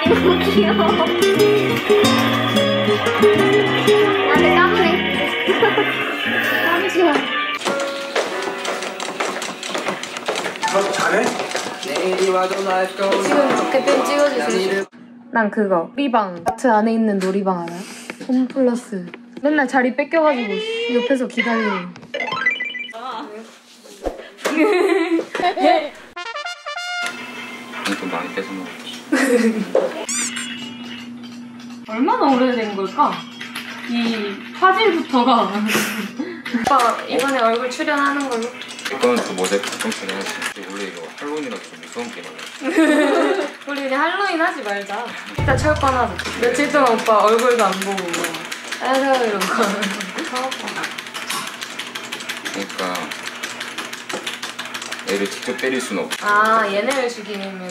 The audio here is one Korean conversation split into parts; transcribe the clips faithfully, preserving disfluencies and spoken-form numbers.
너무 귀여워. 나한테 까부네. 까부지마. 너 잘해? 지금 대표님 찍어주세요. 난 그거 놀이방 아트 안에 있는 놀이방 알아요? 홈플러스 맨날 자리 뺏겨가지고 옆에서 기다려. 돈 많이 뺏어 먹었지. 얼마나 오래된 걸까? 이 화질부터가. 오빠 이번에 얼굴 출연하는 걸로? 이거는 또 모자이크 걱정처럼 해야지. 원래 이거 할로윈이라서 좀 무서운 게임 아니야. 우리 이제 할로윈 하지 말자. 일단 철권하자. 며칠 동안 오빠 얼굴도 안 보고 아유 이런 거. 그러니까 애를 직접 때릴 수는 없어. 아 얘네를 죽이면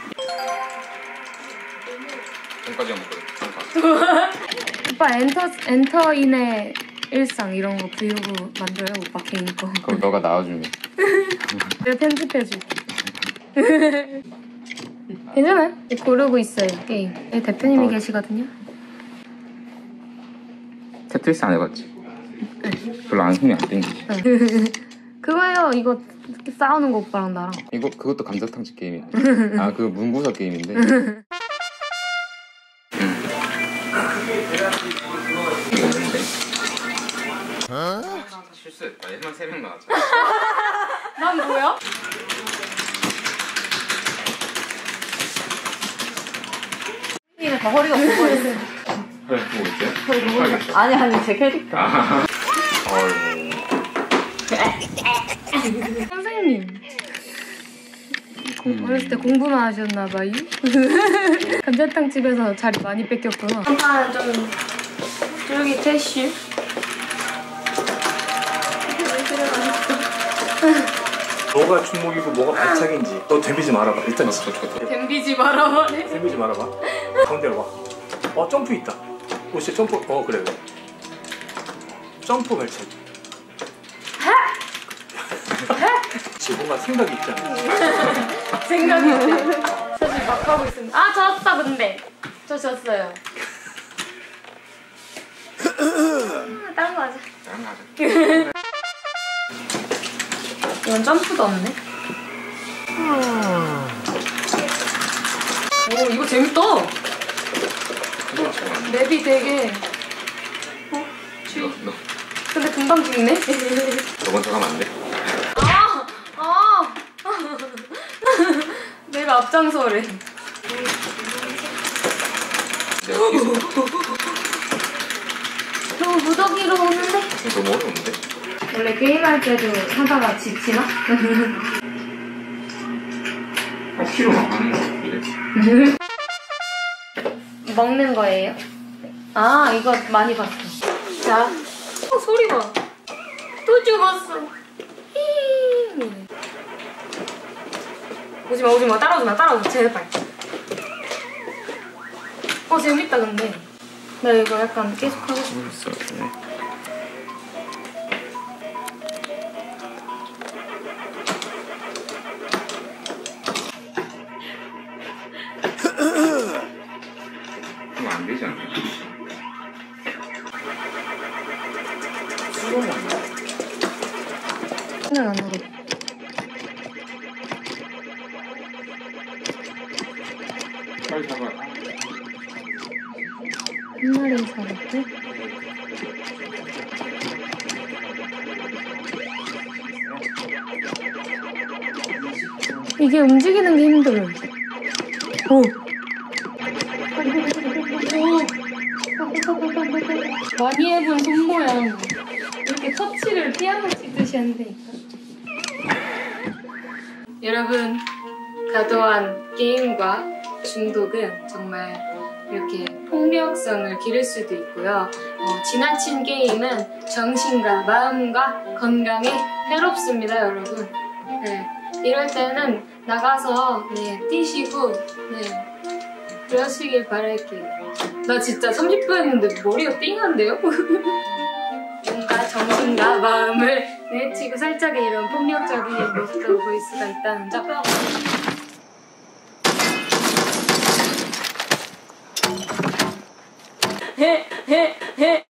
손까지 안 먹거든. 오빠 엔터, 엔터인의 일상 이런 거 브이로그 만들어요? 오빠 개인 거. 그럼 너가 나와주면 내가 편집해줄게. 괜찮아요? 고르고 있어요 게임. 여기 대표님이 어. 계시거든요. 테트리스 안 해봤지? 별로 안 손이 안 땡기지. 그거요. 이거 이렇게 싸우는 거 오빠랑 나랑. 이거 그것도 감자탕집 게임이야. 아 그거 문구사 게임인데. 이거 없는데. 어? 실수했다. 얘만 세 명 나왔잖아. 난 뭐야? 이게 다 허리가 굽어있어. 그래 그거 있지? 아니 아니 제 캐릭터. 아. 어휴. 선생님. 공, 어렸을 때 공부만 하셨나봐요? 감자탕 집에서 자리 많이 뺏겼구나. 한판 좀 쫄깃해시. 뭐가 충목이고 뭐가 발차기인지 너 덤비지 말아봐. 일단 있어. 댐비지 말아봐. 덤비지 말아봐. 가운데로 와. 어 점프 있다. 오 진짜 점프. 어 그래 그래. 점프 발차기. 지금 뭔가 생각이 있잖아. 생각이 있네. 사실 막 하고 있습니다. 아 졌다 근데. 저 졌어요. 아, 다른 거 하자. 다른 거 하자. 이건 점프도 없네. 오 이거 재밌다. 그거 좋아. 맵이 되게. 어? 너, 너 근데 금방 죽네. 저번 저 가면 안 돼? 아! 아! 내가 앞장서래. 내가 계속 너무 무더기로 오는데? 너무 어려운데? 원래 게임할 때도 하다가 지치나? 한 키로 막 하는 거 이래. 먹는 거예요? 아 이거 많이 봤어. 자, 어, 소리 봐. 또 죽었어. 히. 오지마 오지마 따라오지마 따라오지마 제발. 어 재밌다 근데. 나 이거 약간 계속 하고 싶어. 있어. 네. 그럼 안 되지 않나? 생각 안 나고. 빨리 잡아. 한 마리 잡았고. 이게 움직이는 게 힘들어. 오. 많이 해본 손모양. 이렇게 터치를 피아노 치듯이 한다니까. 여러분, 과도한 게임과 중독은 정말 이렇게 폭력성을 기를 수도 있고요. 어, 지나친 게임은 정신과 마음과 건강에 해롭습니다, 여러분. 네, 이럴 때는 나가서 네, 뛰시고 네, 그러시길 바랄게요. 나 진짜 삼십 분 했는데 머리가 띵한데요? 뭔가 정신과 마음을 내치고 살짝의 이런 폭력적인 모습도 보일 수가 있다는 점. 해, 해, 해.